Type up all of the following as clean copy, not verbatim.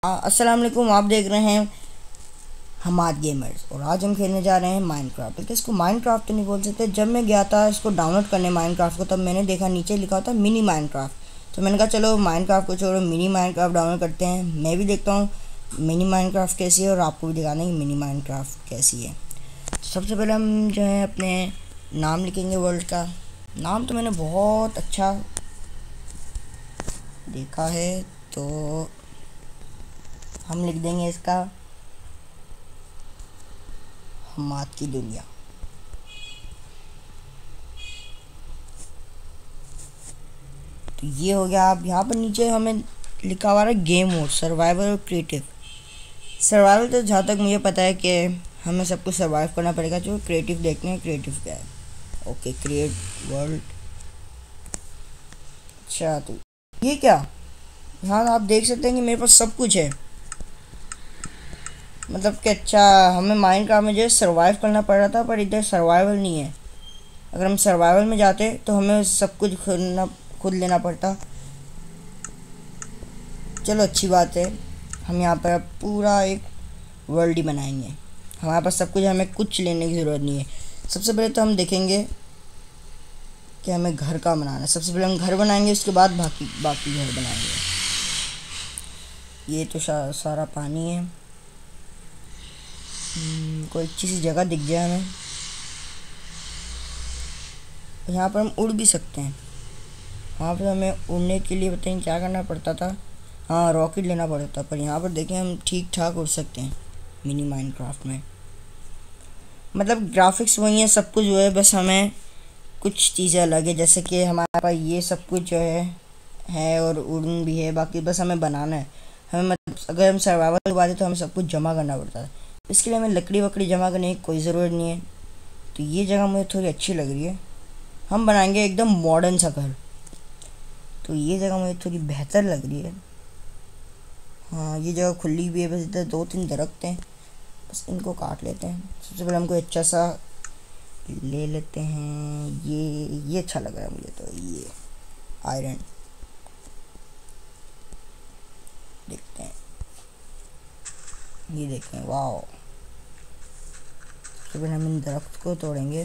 अस्सलाम वालेकुम। आप देख रहे हैं हमाद गेमर्स और आज हम खेलने जा रहे हैं माइनक्राफ्ट। लेकिन इसको माइनक्राफ्ट तो नहीं बोल सकते। जब मैं गया था इसको डाउनलोड करने माइनक्राफ्ट को, तब मैंने देखा नीचे लिखा था मिनी माइनक्राफ्ट। तो मैंने कहा चलो माइनक्राफ्ट को छोड़ो, मिनी माइनक्राफ्ट डाउनलोड करते हैं। मैं भी देखता हूँ मिनी माइनक्राफ्ट कैसी है और आपको भी दिखाना है कि मिनी माइनक्राफ्ट कैसी है। तो सबसे पहले हम जो है अपने नाम लिखेंगे। वर्ल्ड का नाम तो मैंने बहुत अच्छा देखा है, तो हम लिख देंगे इसका हमाद की दुनिया। तो ये हो गया। आप यहाँ पर नीचे हमें लिखा हुआ है गेम मोड, सर्वाइवल और क्रिएटिव। सर्वाइवल तो जहाँ तक मुझे पता है कि हमें सब कुछ सर्वाइव करना पड़ेगा। जो क्रिएटिव देखते हैं, क्रिएटिव क्या है। Okay, create world. अच्छा, तो ये क्या, यहाँ आप देख सकते हैं कि मेरे पास सब कुछ है। मतलब कि अच्छा, हमें माइनक्राफ्ट में जो है सर्वाइव करना पड़ रहा था, पर इधर सर्वाइवल नहीं है। अगर हम सर्वाइवल में जाते तो हमें सब कुछ खुद लेना पड़ता। चलो अच्छी बात है, हम यहाँ पर अब पूरा एक वर्ल्ड ही बनाएंगे। हमारे पास सब कुछ, हमें कुछ लेने की ज़रूरत नहीं है। सबसे पहले तो हम देखेंगे कि हमें घर का बनाना है। सबसे पहले हम घर बनाएंगे, उसके बाद बाकी घर बनाएंगे। ये तो सारा पानी है। कोई अच्छी सी जगह दिख जाए हमें। यहाँ पर हम उड़ भी सकते हैं। वहाँ पर हमें उड़ने के लिए बताइए क्या करना पड़ता था। हाँ, रॉकेट लेना पड़ता। पर यहाँ पर देखें हम ठीक ठाक उड़ सकते हैं मिनी माइनक्राफ्ट में। मतलब ग्राफिक्स वही है, सब कुछ जो है, बस हमें कुछ चीज़ें अलग है। जैसे कि हमारे पास ये सब कुछ जो है और उड़न भी है। बाकी बस हमें बनाना है। हमें मतलब अगर हम सर्वाइवल करवाते तो हमें सब कुछ जमा करना पड़ता है। इसके लिए हमें लकड़ी वकड़ी जमा करने की कोई ज़रूरत नहीं है। तो ये जगह मुझे थोड़ी अच्छी लग रही है। हम बनाएंगे एकदम मॉडर्न सा घर। तो ये जगह मुझे थोड़ी बेहतर लग रही है। हाँ, ये जगह खुली भी है। बस इधर 2-3 दरख्त हैं, बस इनको काट लेते हैं। सबसे पहले हमको अच्छा सा ले लेते हैं। ये अच्छा लग रहा है मुझे। तो ये आयरन देखते हैं। ये देखते हैं, वाह। सबसे पहले हम इन दरख्त को तोड़ेंगे,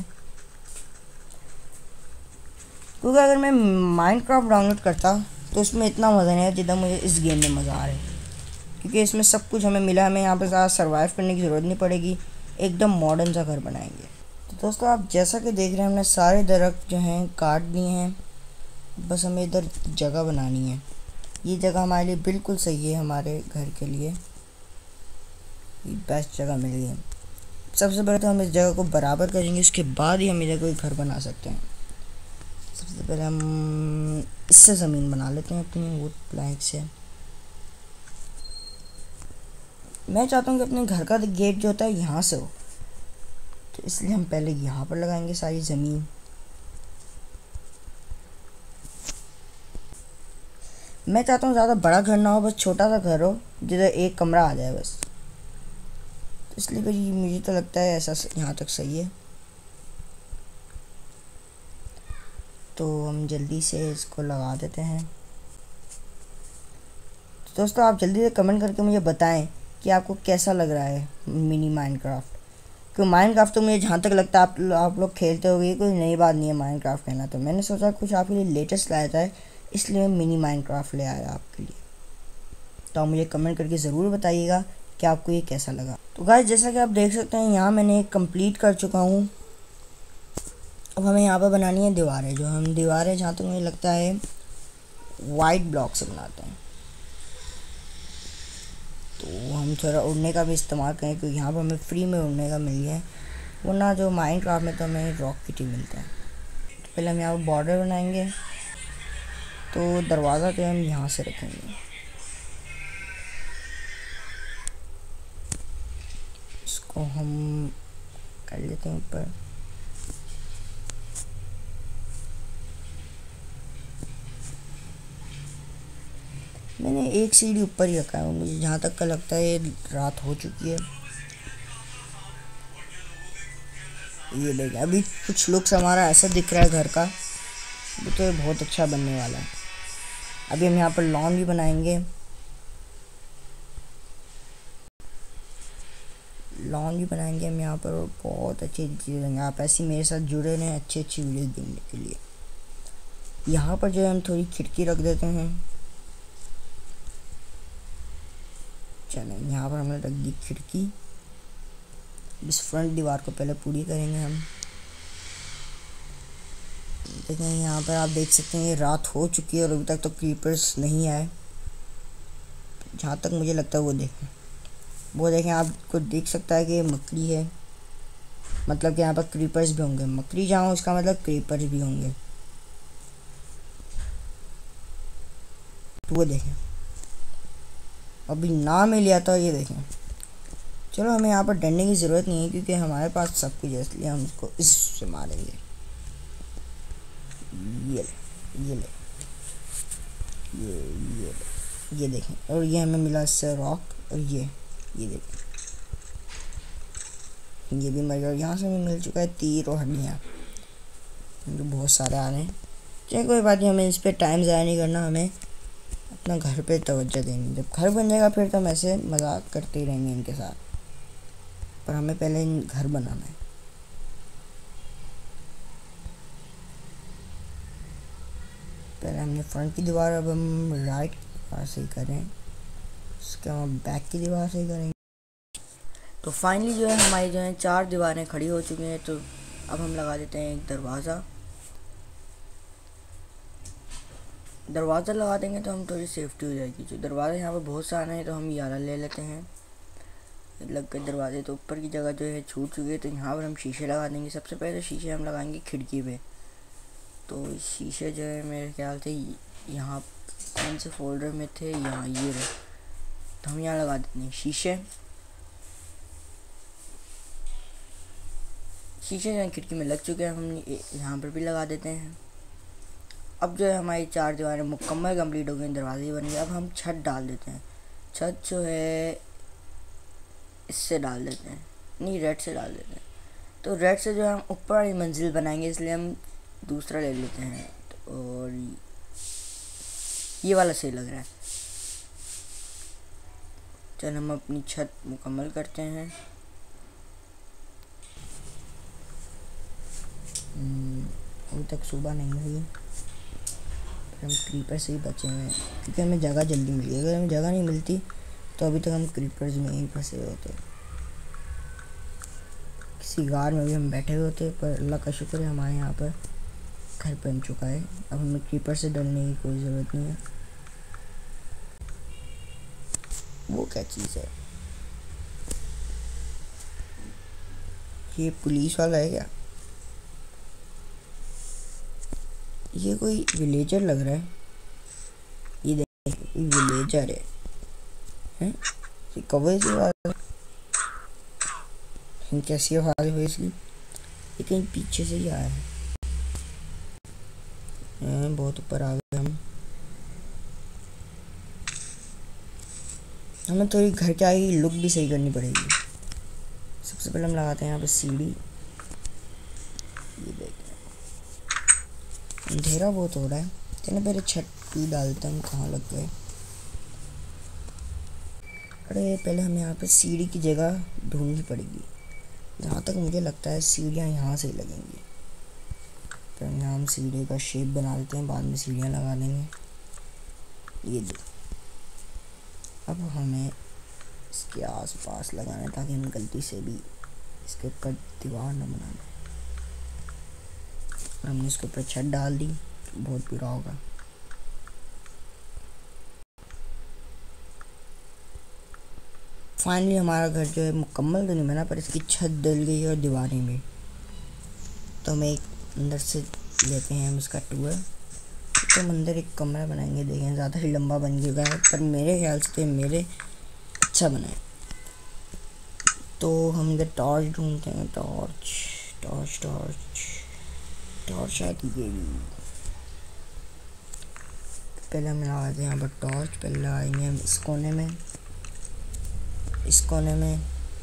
क्योंकि अगर मैं माइनक्राफ्ट डाउनलोड करता तो उसमें इतना मज़ा नहीं आया जितना मुझे इस गेम में मज़ा आ रहा है। क्योंकि इसमें सब कुछ हमें मिला। हमें यहाँ पर ज़्यादा सर्वाइव करने की ज़रूरत नहीं पड़ेगी। एकदम मॉडर्न सा घर बनाएंगे। तो दोस्तों, आप जैसा कि देख रहे हैं, हमने सारे दरख्त जो हैं काट दिए हैं। बस हमें इधर जगह बनानी है। ये जगह हमारे लिए बिल्कुल सही है। हमारे घर के लिए ये बेस्ट जगह मिल गई है। सबसे पहले तो हम इस जगह को बराबर करेंगे, उसके बाद ही हम इधर कोई घर बना सकते हैं। सबसे पहले हम इससे ज़मीन बना लेते हैं अपनी वुड प्लैंक से। मैं चाहता हूँ कि अपने घर का गेट जो होता है यहाँ से हो, तो इसलिए हम पहले यहाँ पर लगाएंगे सारी ज़मीन। मैं चाहता हूँ ज़्यादा बड़ा घर ना हो, बस छोटा सा घर हो जिधर एक कमरा आ जाए बस। तो इसलिए फिर मुझे तो लगता है ऐसा यहाँ तक सही है। तो हम जल्दी से इसको लगा देते हैं। तो दोस्तों, आप जल्दी से कमेंट करके मुझे बताएं कि आपको कैसा लग रहा है मिनी माइनक्राफ्ट। क्योंकि माइनक्राफ्ट तो मुझे जहाँ तक लगता है आप लोग खेलते होंगे, कोई नई बात नहीं है माइनक्राफ्ट खेलना। तो मैंने सोचा कुछ आपके लिए लेटेस्ट लाया था, इसलिए मैं मिनी माइनक्राफ्ट ले आया आपके लिए। तो आप मुझे कमेंट करके ज़रूर बताइएगा कि आपको ये कैसा लगा। तो गाइस, जैसा कि आप देख सकते हैं, यहाँ मैंने एक कंप्लीट कर चुका हूँ। अब हमें यहाँ पर बनानी है दीवारें। जो हम दीवारें जहाँ तक मुझे लगता है वाइट ब्लॉक से बनाते हैं। तो हम थोड़ा उड़ने का भी इस्तेमाल करें, क्योंकि यहाँ पर हमें फ्री में उड़ने का मिल गया है। वरना जो माइनक्राफ्ट में तो हमें रॉकेट ही मिलता है। तो पहले हम यहाँ पर बॉर्डर बनाएंगे। तो दरवाज़ा तो हम यहाँ से रखेंगे। इसको हम कर लेते हैं ऊपर। मैंने एक सीढ़ी ऊपर ही रखा है। मुझे जहाँ तक का लगता है ये रात हो चुकी है। ये देखिए, अभी कुछ लुक्स हमारा ऐसा दिख रहा है घर का। वो तो ये बहुत अच्छा बनने वाला है। अभी हम यहाँ पर लॉन भी बनाएंगे। लॉन भी बनाएंगे हम यहाँ पर, और बहुत अच्छी चीज़ें। आप ऐसे मेरे साथ जुड़े रहें अच्छी अच्छी वीडियो देखने के लिए। यहाँ पर जो है हम थोड़ी खिड़की रख देते हैं। चलो यहाँ पर हमने रख दी खिड़की। इस फ्रंट दीवार को पहले पूरी करेंगे हम। देखें यहाँ पर आप देख सकते हैं ये रात हो चुकी है और अभी तक तो क्रीपर्स नहीं आए, जहाँ तक मुझे लगता है। वो देखें आपको दिख सकता है कि ये मकड़ी है, मतलब कि यहाँ पर क्रीपर्स भी होंगे। मकड़ी जहाँ हो उसका मतलब क्रीपर्स भी होंगे। तो वो देखें अभी ना में लिया था, ये देखें। चलो हमें यहाँ पर डरने की ज़रूरत नहीं है क्योंकि हमारे पास सब कुछ है, इसलिए हम उसको इससे मारेंगे। ये देखें, और ये हमें मिला इससे रॉक, और ये देखें ये भी मर गया। यहाँ से हमें मिल चुका है तीर और हड्डियाँ, जो बहुत सारे आ रहे हैं। चलिए कोई बात नहीं, हमें इस पर टाइम ज़ाया नहीं करना, हमें अपना घर पे तवज्जो देनी। जब घर बन जाएगा फिर तो हम ऐसे मजाक करते ही रहेंगे इनके साथ, पर हमें पहले घर बनाना है। पहले हमने फ्रंट की दीवार, अब हम राइट दीवार से ही करें, उसके बाद बैक की दीवार से ही करेंगे। तो फाइनली जो है हमारी जो है 4 दीवारें खड़ी हो चुकी हैं। तो अब हम लगा देते हैं एक दरवाज़ा लगा देंगे तो हम थोड़ी सेफ्टी हो जाएगी। जो दरवाज़ा यहाँ पर बहुत सारे हैं तो हम ये वाला ले लेते हैं। लग गए दरवाजे, तो ऊपर की जगह जो है छूट चुकी है, तो यहाँ पर हम शीशे लगा देंगे। सबसे पहले तो शीशे हम लगाएंगे खिड़की पे। तो शीशे जो है मेरे ख्याल से यहाँ कौन से फोल्डर में थे, यहाँ ये रहे, तो हम यहाँ लगा देते हैं शीशे। शीशे जो खिड़की में लग चुके हैं, हम यहाँ पर भी लगा देते हैं। अब जो है हमारी 4 दीवारें मुकम्मल कंप्लीट हो गई, दरवाजे बन गए। अब हम छत डाल देते हैं। छत जो है इससे डाल देते हैं, नहीं रेड से डाल देते हैं। तो रेड से जो है हम ऊपर वाली मंजिल बनाएंगे, इसलिए हम दूसरा ले लेते हैं। तो और ये वाला सही लग रहा है। चल हम अपनी छत मुकम्मल करते हैं। अभी तक सुबह नहीं हुई, हम क्रीपर से ही बचे हुए हैं क्योंकि हमें जगह जल्दी मिली। अगर हमें जगह नहीं मिलती तो अभी तक हम क्रीपर्स में ही फंसे होते, किसी गार में भी हम बैठे हुए होते। पर अल्लाह का शुक्र है हमारे यहाँ पर घर बन चुका है। अब हमें क्रीपर से डरने की कोई ज़रूरत नहीं है। वो क्या चीज़ है, ये पुलिस वाला है क्या? ये कोई विलेजर लग रहा है। ये देखिए विलेजर है, ये कवर से आवाज़ कैसी आवाज़ हुई इसकी? ये कहीं पीछे से ही आया है। बहुत ऊपर आ गए हम। हमें थोड़ी घर के आगे लुक भी सही करनी पड़ेगी। सबसे पहले हम लगाते हैं यहाँ पे सीढ़ी। ये देखिए अंधेरा बहुत हो रहा है, चलो पहले छत भी डालते हैं। कहाँ लग गए? अरे पहले हमें यहाँ पे सीढ़ी की जगह ढूंढनी पड़ेगी। जहाँ तक मुझे लगता है सीढ़ियाँ यहाँ से ही लगेंगी। तो यहाँ हम सीढ़ी का शेप बना देते हैं, बाद में सीढ़ियाँ लगा देंगे। ये देखो, अब हमें इसके आसपास लगाना है ताकि हम गलती से भी इसके ऊपर दीवार न बना दें। हमने इसके ऊपर छत डाल दी, बहुत बुरा होगा। फाइनली हमारा घर जो है मुकम्मल तो नहीं बना, पर इसकी छत डल गई है और दीवारें भी। तो हम एक अंदर से लेते हैं हम इसका टूर, तो हम अंदर एक कमरा बनाएंगे। देखें ज़्यादा ही लंबा बन गया है, पर मेरे ख्याल से तो मेरे अच्छा बना है। तो हम इधर टॉर्च ढूंढते हैं। टॉर्च टॉर्च टॉर्च टॉर्च आती है। पहले हम लगाते हैं यहाँ पर टॉर्च। पहले लगाएंगे हम इस कोने में, इस कोने में,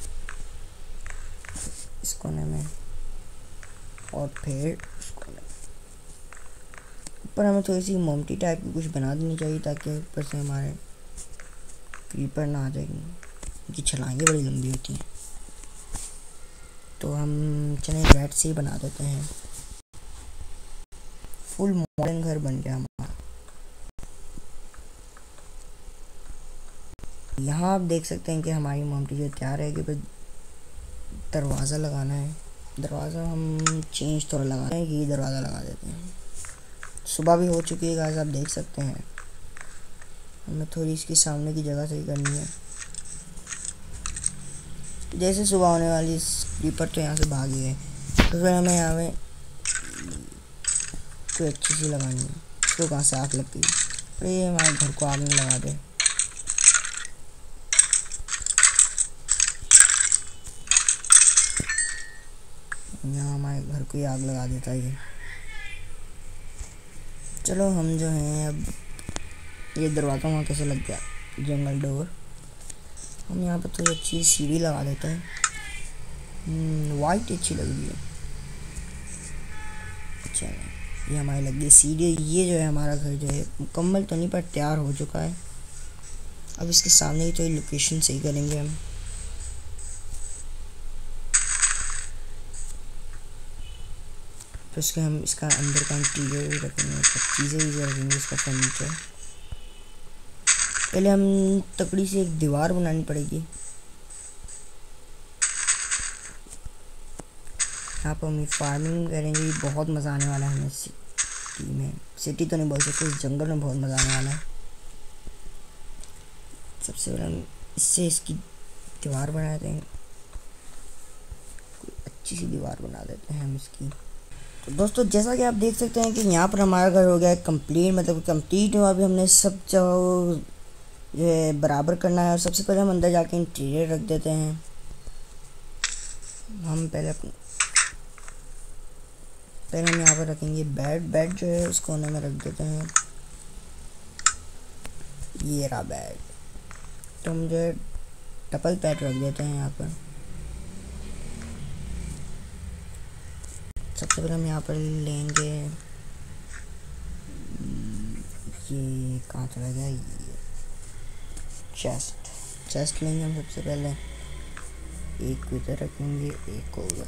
इस कोने में, और फिर इस कोने में। ऊपर हमें थोड़ी सी मोमटी टाइप की कुछ बना देनी चाहिए ताकि ऊपर से हमारे क्रीपर ना आ जाएंगे, उनकी छलांगें बड़ी लंबी होती हैं। तो हम चले रेड से ही बना देते हैं। फुल मॉडर्न घर बन गया हमारा। यहाँ आप देख सकते हैं कि हमारी मोमटी जो तैयार है कि बस दरवाज़ा लगाना है। दरवाज़ा हम चेंज थोड़ा लगाते हैं, ये दरवाज़ा लगा देते हैं। सुबह भी हो चुकी है गाइस, आप देख सकते हैं। हमें थोड़ी इसकी सामने की जगह सही करनी है। जैसे सुबह होने वाली, क्रीपर तो यहाँ से भाग गए, तो फिर हमें यहाँ में कोई अच्छी सी लगानी है। इसको कहाँ से आग लगती है, अरे हमारे घर को आग नहीं लगा दे। यहाँ हमारे घर को ही आग लगा देता है ये। चलो हम जो हैं अब, ये दरवाज़ा वहाँ कैसे लग गया, जंगल डोर। हम यहाँ पर थोड़ी अच्छी सीढ़ी लगा देते हैं। वाइट अच्छी लग रही है। अच्छा, ये हमारी लग गई सीढ़ी। ये जो है हमारा घर जो है मुकम्मल तो नहीं पर तैयार हो चुका है। अब इसके सामने की तो लोकेशन सही करेंगे हम। फिर उसके हम इसका अंदर का इंटीरियर भी रखेंगे, चीज़ें भी रखेंगे, इसका फर्नीचर। पहले हम तकड़ी से एक दीवार बनानी पड़ेगी। यहाँ पर हम फार्मिंग करेंगे, बहुत मज़ा आने वाला है हमें सिटी में। सिटी तो नहीं बोल सकते, इस जंगल में बहुत मज़ा आने वाला है। सबसे पहले हम इससे इसकी दीवार बना देते हैं, कोई अच्छी सी दीवार बना देते हैं हम इसकी। तो दोस्तों जैसा कि आप देख सकते हैं कि यहाँ पर हमारा घर हो गया है कंप्लीट, मतलब कंप्लीट हुआ। अभी हमने सब जो ये बराबर करना है। और सबसे पहले हम अंदर जाके इंटीरियर रख देते हैं। हम पहले हम यहाँ पर रखेंगे बेड जो है उस कोने में रख देते हैं। ये रहा बेड। तो हम जो है डबल बेड रख देते हैं यहाँ पर। सबसे पहले हम यहाँ पर लेंगे, ये कहाँ चला गया, ये चेस्ट लेंगे हम सबसे पहले। एक इधर रखेंगे, एक होगा।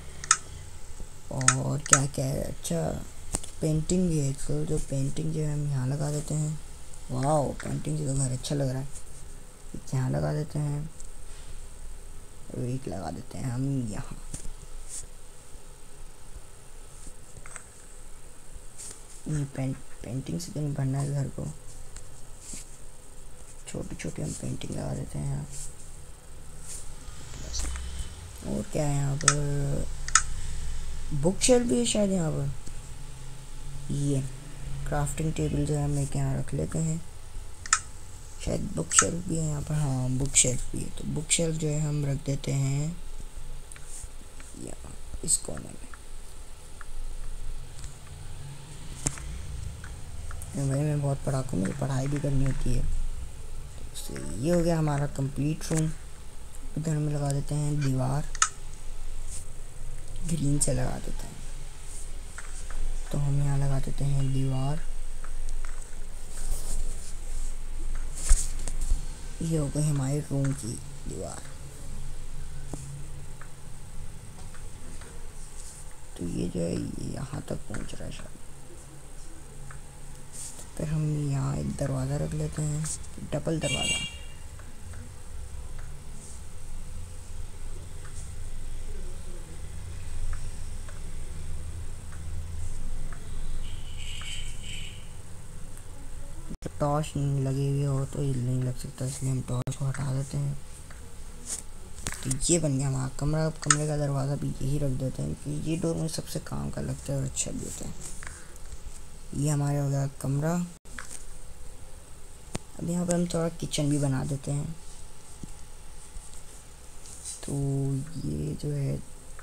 और क्या क्या है, अच्छा पेंटिंग भी है। तो जो पेंटिंग जो है हम यहाँ लगा देते हैं। वाह, पेंटिंग से तो घर अच्छा लग रहा है। यहाँ लगा देते हैं और एक लगा देते हैं हम यहाँ। ये पेंटिंग से तो नहीं भरना है घर को, छोटी छोटी हम पेंटिंग लगा देते हैं यहाँ। और क्या है यहाँ पर, बुक शेल्फ भी है शायद यहाँ पर। ये क्राफ्टिंग टेबल जो है हम एक यहाँ रख लेते हैं। शायद बुक शेल्फ भी है यहाँ पर, हाँ बुक शेल्फ भी है। तो बुक शेल्फ जो है हम रख देते हैं यहाँ इस कोने में। भाई मैं बहुत पढ़ाकू, मुझे पढ़ाई भी करनी होती है। तो ये हो गया हमारा कंप्लीट रूम। इधर में लगा देते हैं दीवार, ग्रीन से लगा देते हैं। तो हम यहाँ लगा देते हैं दीवार। ये हो गई हमारे रूम की दीवार। तो ये जो है यहाँ तक पहुँच रहा है शायद। फिर हम यहाँ एक दरवाज़ा रख लेते हैं, डबल दरवाज़ा। टॉर्च लगी हुई हो तो ये नहीं लग सकता, इसलिए हम टॉर्च को हटा देते हैं। तो ये बन गया हमारा कमरा। अब कमरे का दरवाज़ा भी यही रख देते हैं कि ये डोर में सबसे काम का लगता है और अच्छा भी होता है। ये हमारे हो गया कमरा। अब यहाँ पर हम थोड़ा किचन भी बना देते हैं। तो ये जो है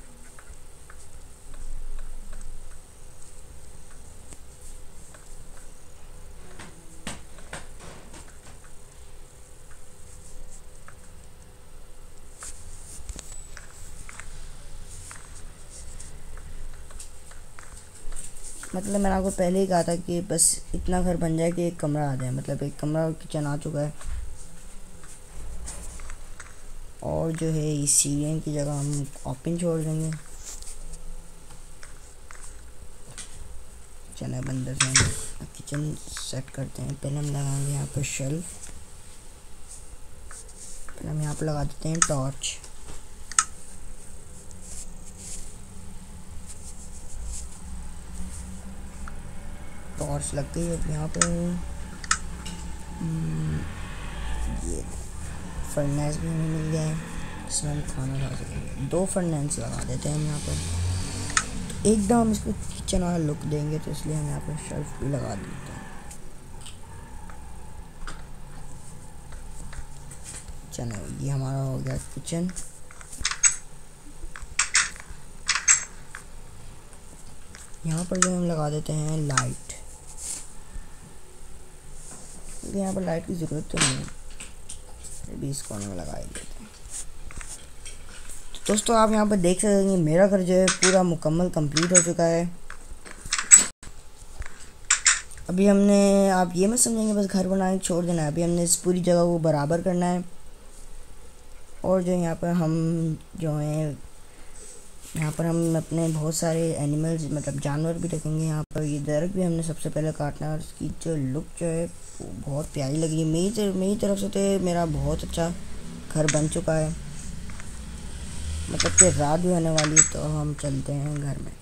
मतलब मैंने आपको पहले ही कहा था कि बस इतना घर बन जाए कि एक कमरा आ जाए। मतलब एक कमरा और किचन आ चुका है। और जो है इस सीलिंग की जगह हम ओपन छोड़ देंगे। चलो अब अंदर से हम किचन सेट करते हैं। पहले हम लगाएंगे यहाँ पर शेल्फ। पहले हम यहाँ पर लगा देते हैं टॉर्च। टॉर्च लग गई। अब यहाँ पर ये फर्नेस भी हमें मिल गया है, इसमें हम खाना खा सकेंगे। 2 फर्नेस लगा देते हैं हम यहाँ पर। एकदम इसको किचन वाला लुक देंगे, तो इसलिए हम यहाँ पर शेल्फ भी लगा देते हैं। चलो ये हमारा हो गया किचन। यहाँ पर जो हम लगा देते हैं लाइट। यहाँ पर लाइट की ज़रूरत तो नहीं है, अभी इस कोने में लगा देते हैं। तो दोस्तों आप यहाँ पर देख सकते हैं मेरा घर जो है पूरा मुकम्मल कंप्लीट हो चुका है। अभी हमने, आप ये मत समझेंगे बस घर बनाने छोड़ देना है, अभी हमने इस पूरी जगह को बराबर करना है। और जो यहाँ पर हम जो है यहाँ पर हम अपने बहुत सारे एनिमल्स मतलब जानवर भी रखेंगे। यहाँ पर ये दरख्त भी हमने सबसे पहले काटना है, और इसकी जो लुक जो है वो बहुत प्यारी लगी है। मेरी तरफ से तो मेरा बहुत अच्छा घर बन चुका है, मतलब कि रात भी होने वाली है। तो हम चलते हैं घर में।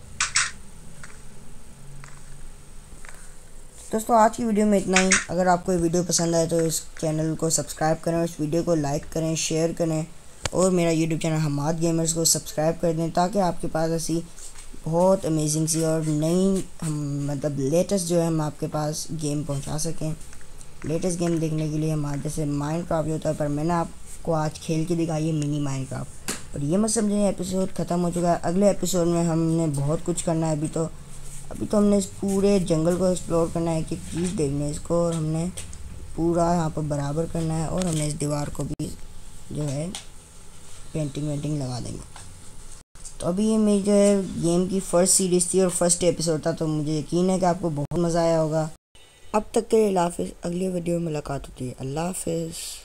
दोस्तों आज की वीडियो में इतना ही। अगर आपको ये वीडियो पसंद आए तो इस चैनल को सब्सक्राइब करें, इस वीडियो को लाइक करें, शेयर करें, और मेरा यूट्यूब चैनल हमाद गेमर्स को सब्सक्राइब कर दें, ताकि आपके पास ऐसी बहुत अमेजिंग सी और नई हम मतलब लेटेस्ट जो है हम आपके पास गेम पहुंचा सकें। लेटेस्ट गेम देखने के लिए हमारे जैसे माइनक्राफ्ट होता है, पर मैंने आपको आज खेल के दिखाई है मिनी माइनक्राफ्ट। और ये मत समझें एपिसोड ख़त्म हो चुका है, अगले एपिसोड में हमने बहुत कुछ करना है। अभी तो हमने इस पूरे जंगल को एक्सप्लोर करना है, कि चीज़ देखनी है इसको, और हमने पूरा यहाँ पर बराबर करना है। और हमने इस दीवार को भी जो है पेंटिंग लगा देंगे। तो अभी ये मेरी जो है गेम की फ़र्स्ट सीरीज़ थी और फर्स्ट एपिसोड था, तो मुझे यकीन है कि आपको बहुत मज़ा आया होगा। अब तक के लिए अल्लाह हाफ़िज़। अगली वीडियो में मुलाकात होती है। अल्लाह हाफ़िज़।